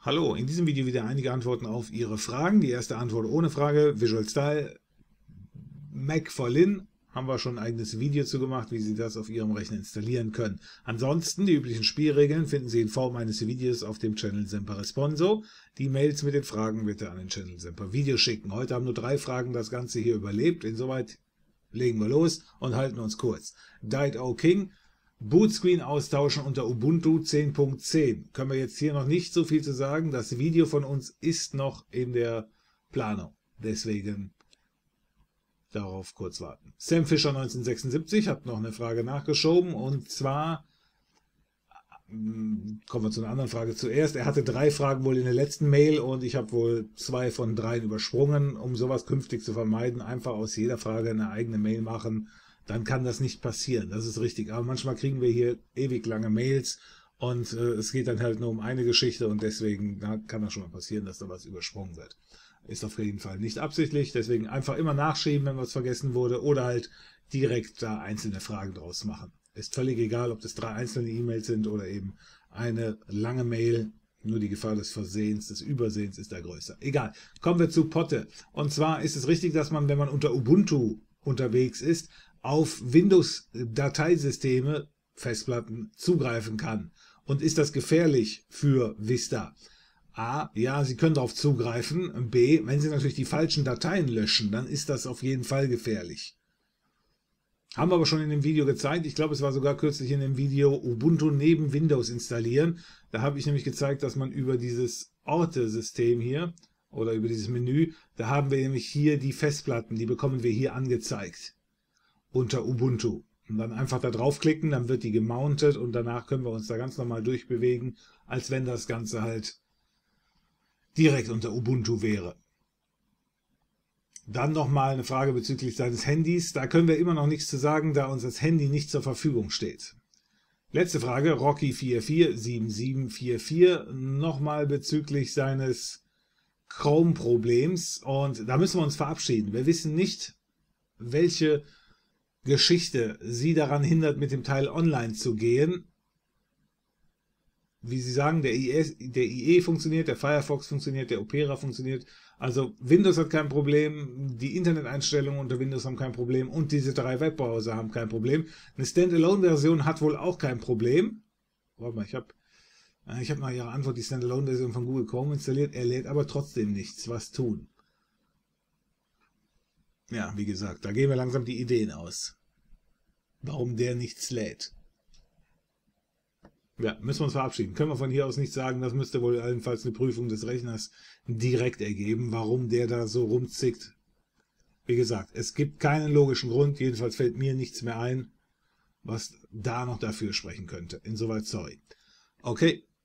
Hallo, in diesem Video wieder einige Antworten auf Ihre Fragen. Die erste Antwort ohne Frage, Visual Style, Mac for Lin, haben wir schon ein eigenes Video zu gemacht, wie Sie das auf Ihrem Rechner installieren können. Ansonsten, die üblichen Spielregeln finden Sie in Form eines Videos auf dem Channel Semper Responso. Die Mails mit den Fragen bitte an den Channel Semper Video schicken. Heute haben nur 3 Fragen das Ganze hier überlebt. Insoweit legen wir los und halten uns kurz. Died O King. Bootscreen austauschen unter Ubuntu 10.10. Können wir jetzt hier noch nicht so viel zu sagen. Das Video von uns ist noch in der Planung. Deswegen darauf kurz warten. Sam Fischer 1976 hat noch eine Frage nachgeschoben. Und zwar, kommen wir zu einer anderen Frage zuerst. Er hatte 3 Fragen wohl in der letzten Mail und ich habe wohl 2 von 3 übersprungen. Um sowas künftig zu vermeiden, einfach aus jeder Frage eine eigene Mail machen. Dann kann das nicht passieren, das ist richtig. Aber manchmal kriegen wir hier ewig lange Mails und es geht dann halt nur um eine Geschichte und deswegen kann das schon mal passieren, dass da was übersprungen wird. Ist auf jeden Fall nicht absichtlich, deswegen einfach immer nachschieben, wenn was vergessen wurde oder halt direkt da einzelne Fragen draus machen. Ist völlig egal, ob das 3 einzelne E-Mails sind oder eben eine lange Mail. Nur die Gefahr des Versehens, des Übersehens ist da größer. Egal, kommen wir zu Potte. Und zwar ist es richtig, dass man, wenn man unter Ubuntu unterwegs ist, auf Windows-Dateisysteme, Festplatten, zugreifen kann. Und ist das gefährlich für Vista? A, ja, Sie können darauf zugreifen. B, wenn Sie natürlich die falschen Dateien löschen, dann ist das auf jeden Fall gefährlich. Haben wir aber schon in dem Video gezeigt. Ich glaube, es war sogar kürzlich in dem Video Ubuntu neben Windows installieren. Da habe ich nämlich gezeigt, dass man über dieses Orte-System hier oder über dieses Menü, da haben wir nämlich hier die Festplatten, die bekommen wir hier angezeigt unter Ubuntu. Und dann einfach da draufklicken, dann wird die gemountet und danach können wir uns da ganz normal durchbewegen, als wenn das Ganze halt direkt unter Ubuntu wäre. Dann nochmal eine Frage bezüglich seines Handys. Da können wir immer noch nichts zu sagen, da uns das Handy nicht zur Verfügung steht. Letzte Frage, Rocky447744, nochmal bezüglich seines Chrome-Problems. Und da müssen wir uns verabschieden. Wir wissen nicht, welche Geschichte Sie daran hindert, mit dem Teil online zu gehen. Wie Sie sagen, der IE funktioniert, der Firefox funktioniert, der Opera funktioniert. Also Windows hat kein Problem, die Interneteinstellungen unter Windows haben kein Problem und diese 3 Webbrowser haben kein Problem. Eine Standalone-Version hat wohl auch kein Problem. Warte mal, ich habe nach Ihrer Antwort die Standalone-Version von Google Chrome installiert. Er lädt aber trotzdem nichts. Was tun? Ja, wie gesagt, da gehen wir langsam die Ideen aus. Warum der nichts lädt. Ja, müssen wir uns verabschieden. Können wir von hier aus nicht sagen, das müsste wohl allenfalls eine Prüfung des Rechners direkt ergeben, warum der da so rumzickt. Wie gesagt, es gibt keinen logischen Grund, jedenfalls fällt mir nichts mehr ein, was da noch dafür sprechen könnte. Insoweit sorry. Okay.